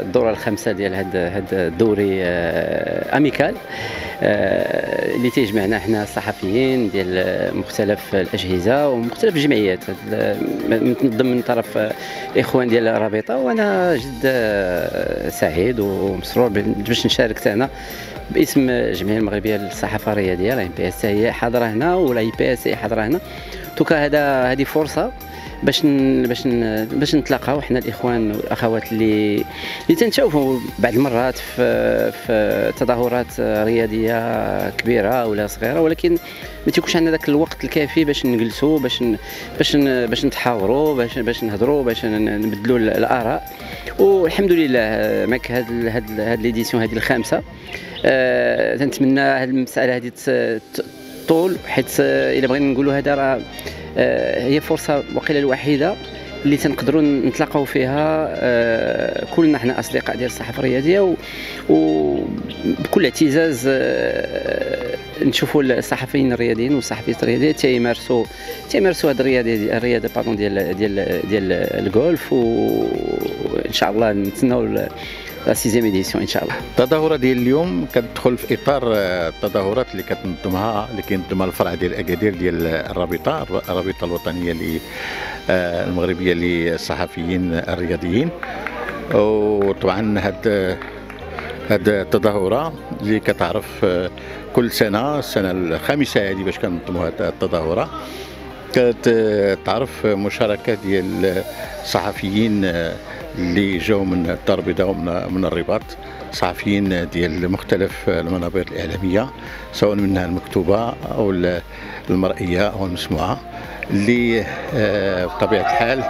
الدوره الخامسه ديال هذا الدوري اميكال اللي تيجمعنا حنا الصحفيين ديال مختلف الاجهزه ومختلف الجمعيات متنظم من طرف الاخوان ديال الرابطه. وانا جد سعيد ومسرور باش نشارك انا باسم الجمعيه المغربيه للصحافه الرياضيه. لا بي اس هي حاضره هنا ولا اي بي اس هي حاضره هنا. توكا هذه فرصه باش نتلاقاو حنا الاخوان والاخوات اللي تنشوفوا بعض المرات في تظاهرات رياضيه كبيره ولا صغيره، ولكن ما تيكونش عندنا ذاك الوقت الكافي باش نجلسوا باش نتحاوروا باش نهضروا باش نبدلوا الاراء. والحمد لله معك هاد ليديسيون هذه الخامسه. تنتمنى هاد المساله هذه طول، حيت الا بغينا نقولوا هذا راه هي فرصه وقيله الوحيده اللي تنقدروا نتلاقاو فيها كلنا حنا اصدقاء ديال الصحافه الرياضيه وبكل اعتزاز نشوفوا الصحفيين الرياضيين والصحفيات الرياضيه تيمارسوا هذه الرياضه ديال الجولف. وان شاء الله نتسناو لا سيزيام ايديسيون ان شاء الله. التظاهره ديال اليوم كتدخل في اطار التظاهرات اللي كينظمها الفرع ديال اكادير ديال الرابطه الوطنيه المغربيه للصحفيين الرياضيين. وطبعا هاد التظاهره اللي كتعرف كل سنه السنه الخامسه هذه باش كنظموا هاد التظاهره، كتعرف مشاركه ديال الصحفيين اللي جاوا من الدار البيضاء ومن الرباط، صحفيين ديال مختلف المنابر الاعلاميه سواء منها المكتوبه او المرئيه او المسموعه، اللي بطبيعه الحال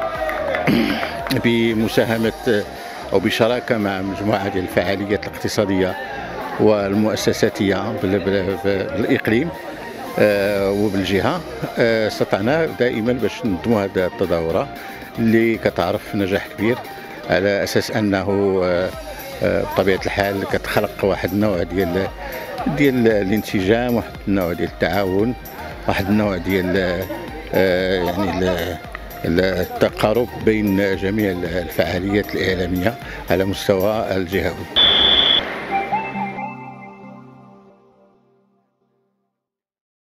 بمساهمه او بشراكه مع مجموعه ديال الفعاليات الاقتصاديه والمؤسساتيه بالاقليم وبالجهه، استطعنا دائما باش ننظموا هذه التظاهره اللي كتعرف نجاح كبير، على اساس انه بطبيعه الحال كتخلق واحد النوع ديال الانسجام، واحد النوع ديال التعاون، واحد النوع ديال يعني التقارب بين جميع الفعاليات الاعلاميه على مستوى الجهوي.